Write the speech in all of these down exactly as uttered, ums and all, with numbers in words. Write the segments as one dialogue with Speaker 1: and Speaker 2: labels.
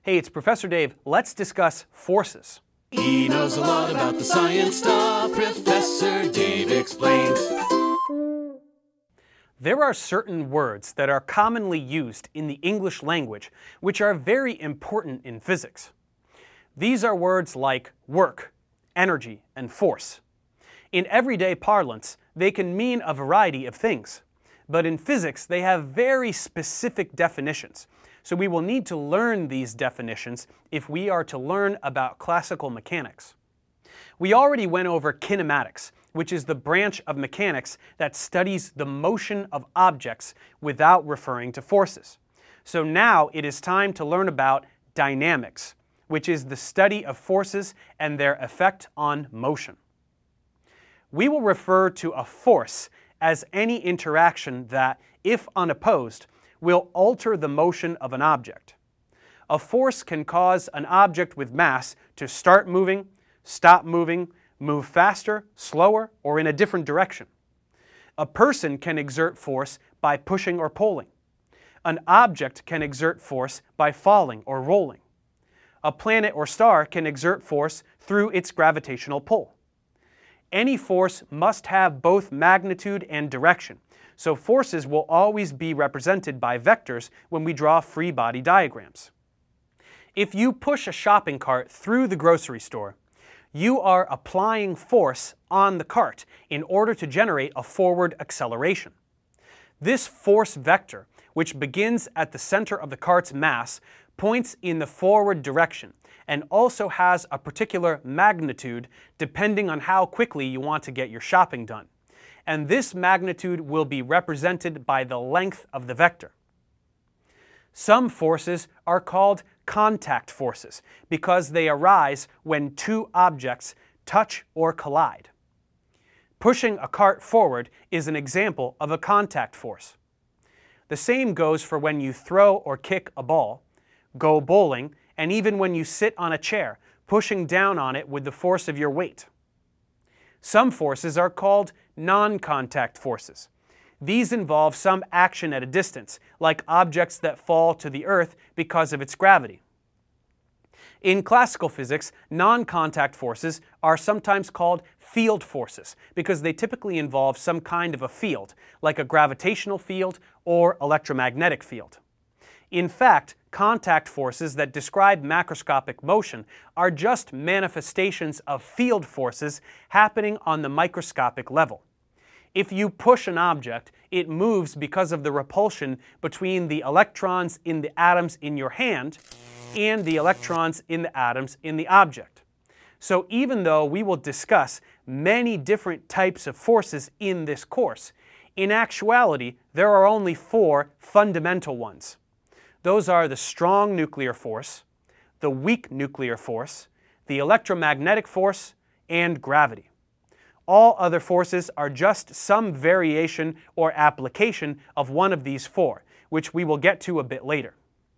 Speaker 1: Hey, it's Professor Dave. Let's discuss forces.
Speaker 2: He knows a lot about the science stuff. Professor Dave explains.
Speaker 1: There are certain words that are commonly used in the English language which are very important in physics. These are words like work, energy, and force. In everyday parlance, they can mean a variety of things, but in physics they have very specific definitions, so we will need to learn these definitions if we are to learn about classical mechanics. We already went over kinematics, which is the branch of mechanics that studies the motion of objects without referring to forces. So now it is time to learn about dynamics, which is the study of forces and their effect on motion. We will refer to a force as any interaction that, if unopposed, will alter the motion of an object. A force can cause an object with mass to start moving, stop moving, move faster, slower, or in a different direction. A person can exert force by pushing or pulling. An object can exert force by falling or rolling. A planet or star can exert force through its gravitational pull. Any force must have both magnitude and direction, so forces will always be represented by vectors when we draw free body diagrams. If you push a shopping cart through the grocery store, you are applying force on the cart in order to generate a forward acceleration. This force vector, which begins at the center of the cart's mass, points in the forward direction and also has a particular magnitude depending on how quickly you want to get your shopping done. And this magnitude will be represented by the length of the vector. Some forces are called contact forces because they arise when two objects touch or collide. Pushing a cart forward is an example of a contact force. The same goes for when you throw or kick a ball, go bowling, and even when you sit on a chair, pushing down on it with the force of your weight. Some forces are called non-contact forces. These involve some action at a distance, like objects that fall to the earth because of its gravity. In classical physics, non-contact forces are sometimes called field forces because they typically involve some kind of a field, like a gravitational field or electromagnetic field. In fact, contact forces that describe macroscopic motion are just manifestations of field forces happening on the microscopic level. If you push an object, it moves because of the repulsion between the electrons in the atoms in your hand and the electrons in the atoms in the object. So even though we will discuss many different types of forces in this course, in actuality there are only four fundamental ones. Those are the strong nuclear force, the weak nuclear force, the electromagnetic force, and gravity. All other forces are just some variation or application of one of these four, which we will get to a bit later.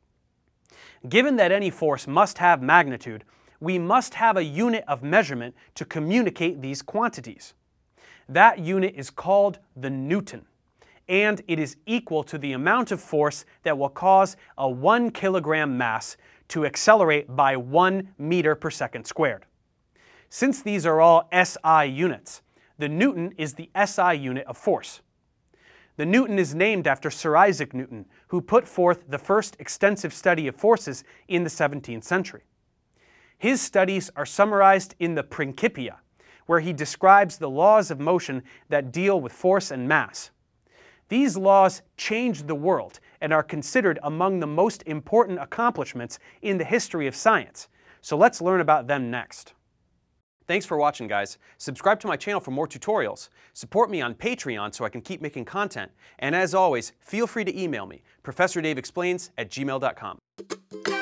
Speaker 1: Given that any force must have magnitude, we must have a unit of measurement to communicate these quantities. That unit is called the Newton, and it is equal to the amount of force that will cause a one kilogram mass to accelerate by one meter per second squared. Since these are all S I units, the Newton is the S I unit of force. The Newton is named after Sir Isaac Newton, who put forth the first extensive study of forces in the seventeenth century. His studies are summarized in the Principia, where he describes the laws of motion that deal with force and mass. These laws changed the world and are considered among the most important accomplishments in the history of science. So let's learn about them next. Thanks for watching, guys. Subscribe to my channel for more tutorials. Support me on Patreon so I can keep making content. And as always, feel free to email me, professor dave explains at gmail dot com.